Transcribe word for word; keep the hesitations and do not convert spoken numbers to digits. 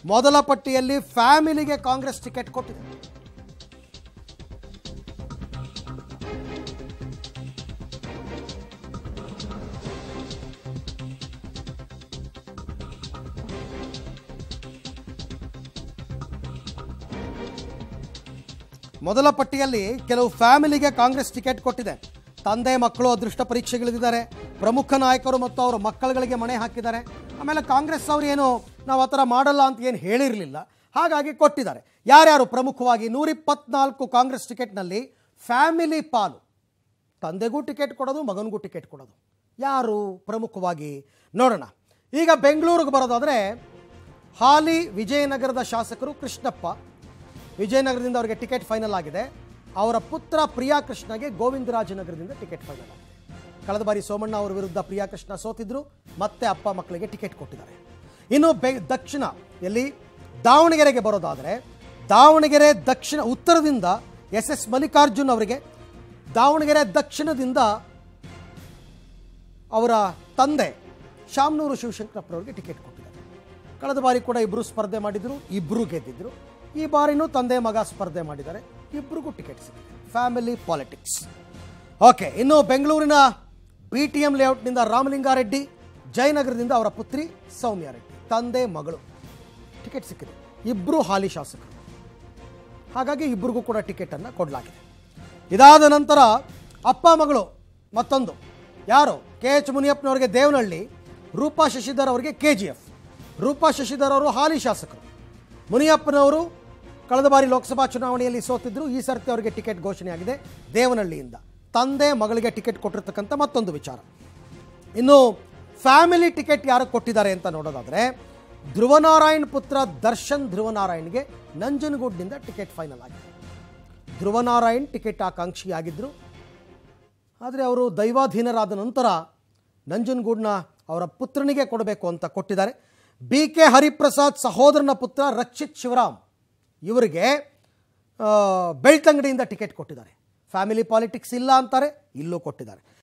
ಮೊದಲ ಪಟ್ಟಿಯಲ್ಲಿ ಫ್ಯಾಮಿಲಿಗೆ ಕಾಂಗ್ರೆಸ್ ಟಿಕೆಟ್ ಕೊಟ್ಟಿದೆ. ಮೊದಲ ಪಟ್ಟಿಯಲ್ಲಿ ಕೆಲವು ಫ್ಯಾಮಿಲಿಗೆ ಕಾಂಗ್ರೆಸ್ ಟಿಕೆಟ್ ಕೊಟ್ಟಿದೆ. ತಂದೆ ಮಕ್ಕಳು ಅದೃಷ್ಟ ಪರೀಕ್ಷೆಗಳಿದ್ದಾರೆ. ಪ್ರಮುಖ ನಾಯಕರು ಮತ್ತು ಅವರ ಮಕ್ಕಳುಗಳಿಗೆ ಮಣೆ ಹಾಕಿದ್ದಾರೆ. ಆಮೇಲೆ ಕಾಂಗ್ರೆಸ್ ಅವರು ಏನು ನಾವು ಆ ಥರ ಮಾಡಲ್ಲ ಅಂತ ಏನು ಹೇಳಿರಲಿಲ್ಲ, ಹಾಗಾಗಿ ಕೊಟ್ಟಿದ್ದಾರೆ. ಯಾರ್ಯಾರು ಪ್ರಮುಖವಾಗಿ ನೂರಿಪ್ಪತ್ನಾಲ್ಕು ಕಾಂಗ್ರೆಸ್ ಟಿಕೆಟ್ನಲ್ಲಿ ಫ್ಯಾಮಿಲಿ ಪಾಲು, ತಂದೆಗೂ ಟಿಕೆಟ್ ಕೊಡೋದು, ಮಗನಿಗೂ ಟಿಕೆಟ್ ಕೊಡೋದು. ಯಾರು ಪ್ರಮುಖವಾಗಿ ನೋಡೋಣ. ಈಗ ಬೆಂಗಳೂರಿಗೆ ಬರೋದಾದರೆ ಹಾಲಿ ವಿಜಯನಗರದ ಶಾಸಕರು ಕೃಷ್ಣಪ್ಪ, ವಿಜಯನಗರದಿಂದ ಅವರಿಗೆ ಟಿಕೆಟ್ ಫೈನಲ್ ಆಗಿದೆ. ಅವರ ಪುತ್ರ ಪ್ರಿಯಾ ಕೃಷ್ಣಗೆ ಗೋವಿಂದರಾಜನಗರದಿಂದ ಟಿಕೆಟ್ ಫೈನಲ್ ಆಗಿದೆ. ಕಳೆದ ಬಾರಿ ಸೋಮಣ್ಣ ಅವರ ವಿರುದ್ಧ ಪ್ರಿಯಾ ಕೃಷ್ಣ ಸೋತಿದ್ರು, ಮತ್ತೆ ಅಪ್ಪ ಮಕ್ಕಳಿಗೆ ಟಿಕೆಟ್ ಕೊಟ್ಟಿದ್ದಾರೆ. ಇನ್ನು ಬೆ ದಕ್ಷಿಣ ಎಲ್ಲಿ ದಾವಣಗೆರೆಗೆ ಬರೋದಾದರೆ ದಾವಣಗೆರೆ ದಕ್ಷಿಣ ಉತ್ತರದಿಂದ ಎಸ್ ಎಸ್ ಮಲ್ಲಿಕಾರ್ಜುನ್ ಅವರಿಗೆ, ದಾವಣಗೆರೆ ದಕ್ಷಿಣದಿಂದ ಅವರ ತಂದೆ ಶಾಮನೂರು ಶಿವಶಂಕರಪ್ಪರವರಿಗೆ ಟಿಕೆಟ್ ಕೊಟ್ಟಿದ್ದಾರೆ. ಕಳೆದ ಬಾರಿ ಕೂಡ ಇಬ್ಬರು ಸ್ಪರ್ಧೆ ಮಾಡಿದ್ರು, ಇಬ್ಬರು ಗೆದ್ದಿದ್ರು. ಈ ಬಾರಿನೂ ತಂದೆ ಮಗ ಸ್ಪರ್ಧೆ ಮಾಡಿದ್ದಾರೆ, ಇಬ್ಬರಿಗೂ ಟಿಕೆಟ್ ಸಿಕ್ಕಿದೆ. Family politics. ಓಕೆ, ಇನ್ನು ಬೆಂಗಳೂರಿನ ಬಿ ಟಿ ಎಂ ಲೇಔಟ್ನಿಂದ ರಾಮಲಿಂಗಾರೆಡ್ಡಿ, ಜಯನಗರದಿಂದ ಅವರ ಪುತ್ರಿ ಸೌಮ್ಯ ರೆಡ್ಡಿ, ತಂದೆ ಮಗಳು ಟಿಕೆಟ್ ಸಿಕ್ಕಿದೆ. ಇಬ್ಬರು ಹಾಲಿ ಶಾಸಕರು, ಹಾಗಾಗಿ ಇಬ್ಬರಿಗೂ ಕೂಡ ಟಿಕೆಟನ್ನು ಕೊಡಲಾಗಿದೆ. ಇದಾದ ನಂತರ ಅಪ್ಪ ಮಗಳು ಮತ್ತೊಂದು ಯಾರು, ಕೆ ಎಚ್ ಮುನಿಯಪ್ಪನವರಿಗೆ ದೇವನಹಳ್ಳಿ, ರೂಪಾ ಶಶಿಧರ್ ಅವರಿಗೆ K G F. Roopa Shashidhar ಅವರು ಹಾಲಿ ಶಾಸಕರು. ಮುನಿಯಪ್ಪನವರು ಕಳೆದ ಬಾರಿ ಲೋಕಸಭಾ ಚುನಾವಣೆಯಲ್ಲಿ ಸೋತಿದ್ರು, ಈ ಸರ್ತಿ ಅವರಿಗೆ ಟಿಕೆಟ್ ಘೋಷಣೆಯಾಗಿದೆ ದೇವನಹಳ್ಳಿಯಿಂದ. ತಂದೆ ಮಗಳಿಗೆ ಟಿಕೆಟ್ ಕೊಟ್ಟಿರ್ತಕ್ಕಂಥ ಮತ್ತೊಂದು ವಿಚಾರ. ಇನ್ನು ಫ್ಯಾಮಿಲಿ ಟಿಕೆಟ್ ಯಾರು ಕೊಟ್ಟಿದ್ದಾರೆ ಅಂತ ನೋಡೋದಾದರೆ ಧ್ರುವನಾರಾಯಣ್ ಪುತ್ರ ದರ್ಶನ್ ಧ್ರುವನಾರಾಯಣ್ಗೆ ನಂಜನಗೂಡಿನಿಂದ ಟಿಕೆಟ್ ಫೈನಲ್ ಆಗಿದೆ. ಧ್ರುವನಾರಾಯಣ್ ಟಿಕೆಟ್ ಆಕಾಂಕ್ಷಿಯಾಗಿದ್ದರು, ಆದರೆ ಅವರು ದೈವಾಧೀನರಾದ ನಂತರ ನಂಜನಗೂಡಿನ ಅವರ ಪುತ್ರನಿಗೆ ಕೊಡಬೇಕು ಅಂತ ಕೊಟ್ಟಿದ್ದಾರೆ. ಬಿ ಕೆ ಹರಿಪ್ರಸಾದ್ ಸಹೋದರನ ಪುತ್ರ ರಕ್ಷಿತ್ ಶಿವರಾಮ್ ಇವರಿಗೆ ಬೆಳ್ತಂಗಡಿಯಿಂದ ಟಿಕೆಟ್ ಕೊಟ್ಟಿದ್ದಾರೆ. ಫ್ಯಾಮಿಲಿ ಪಾಲಿಟಿಕ್ಸ್ ಇಲ್ಲ ಅಂತಾರೆ, ಇಲ್ಲೂ ಕೊಟ್ಟಿದ್ದಾರೆ.